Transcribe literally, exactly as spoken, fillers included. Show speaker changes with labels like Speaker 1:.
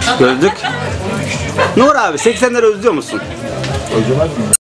Speaker 1: Gözlük. Nur abi seksenleri özlüyor musun?
Speaker 2: Özlemez miyim?